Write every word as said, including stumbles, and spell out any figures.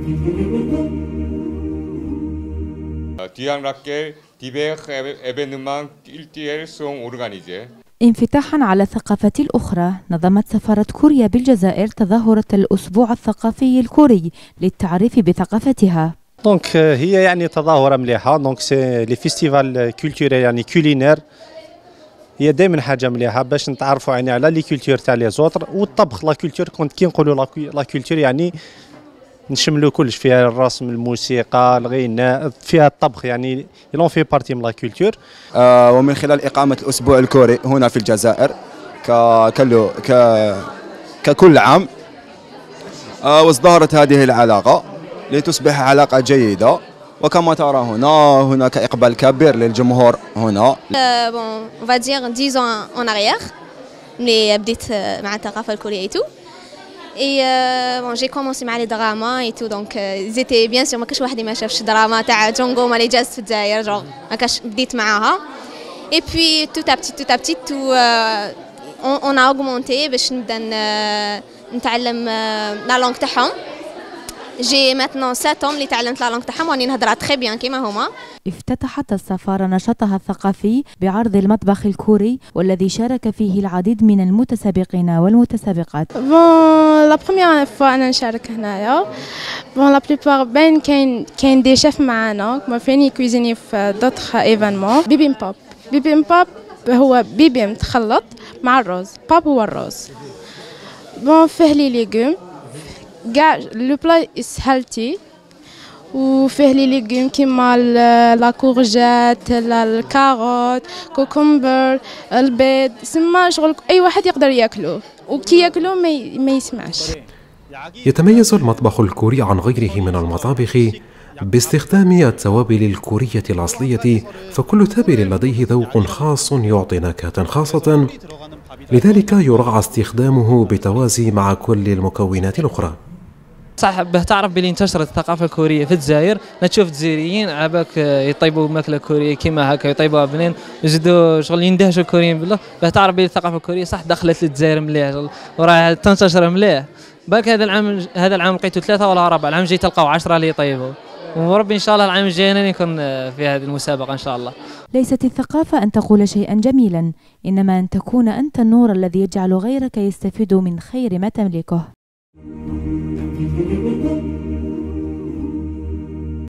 انفتاحا على الثقافة الأخرى، نظمت سفارة كوريا بالجزائر تظاهرة الأسبوع الثقافي الكوري للتعريف بثقافتها. دونك هي يعني تظاهرة مليحة، دونك سي لي فيستيفال كولتوريل يعني كولينير، هي دائما حاجة مليحة باش نتعرفوا يعني على لي كولتور تاع لي زوطر، والطبخ لا كولتور كنت كي نقولوا لا كولتور يعني نشملوا كلش، فيها الرسم، الموسيقى، الغناء، فيها الطبخ، يعني يلون في بارتي من لا كولتور. آه ومن خلال إقامة الأسبوع الكوري هنا في الجزائر ك كلو ك ككل عام، آه وازدهرت هذه العلاقة لتصبح علاقة جيدة، وكما ترى هنا هناك إقبال كبير للجمهور هنا. بون on va dire dix ans en arrière ملي بديت مع الثقافة الكورية ايتو. Et euh, bon, j'ai commencé مع les dramas et tout, donc euh, ils étaient bien sûr ما كاش واحد ما شافش دراما تاع جونغو ما اللي جات في الجزائر، جونغ ما كاش بديت معاها. Et puis tout à petit tout à petit tout euh, on, on a augmenté باش نبدا نتعلم لا لونغ تاعهم. جي maintenant sept ans اللي تعلمت لا لونغ تاعهم وراني نهضرها تري بيان كيما هما. افتتحت السفارة نشاطها الثقافي بعرض المطبخ الكوري، والذي شارك فيه العديد من المتسابقين والمتسابقات. بون لا بروميير فوا انا نشارك هنايا. بون لا بليبار باين كاين كاين دي شيف معانا كما فيني كويزيني في دوطخ ايفينمون. بيبيمباب بيبيمباب هو بيبي متخلط مع الرز، باب هو الرز. بون فيه لي ليغوم كاع، لو بلا از هيلثي وفيه لي ليغوم كيما لا كورجات، الكاروت، كوكمبر، البيض، سما شغل اي واحد يقدر ياكلوه، وكي ياكلوه ما, ما يسمعش. يتميز المطبخ الكوري عن غيره من المطابخ باستخدام التوابل الكورية الأصلية، فكل تابل لديه ذوق خاص يعطي نكهة خاصة، لذلك يراعى استخدامه بتوازي مع كل المكونات الأخرى. صح، باه تعرف بلي انتشرت الثقافه الكوريه في الجزائر، تشوف الجزائريين عباك يطيبوا ماكله كوريه كيما هكا، يطيبوها بنين، يزيدوا شغل يندهشوا الكوريين بالله، باه تعرف بلي الثقافه الكوريه صح دخلت للجزائر مليح وراه تنتشر مليح. بالك هذا العام هذا العام لقيتوا ثلاثه ولا اربعه، العام الجاي تلقاو عشرة اللي يطيبوا، وربي ان شاء الله العام الجاي انا نكون في هذه المسابقه ان شاء الله. ليست الثقافه ان تقول شيئا جميلا، انما ان تكون انت النور الذي يجعل غيرك يستفيد من خير ما تملكه.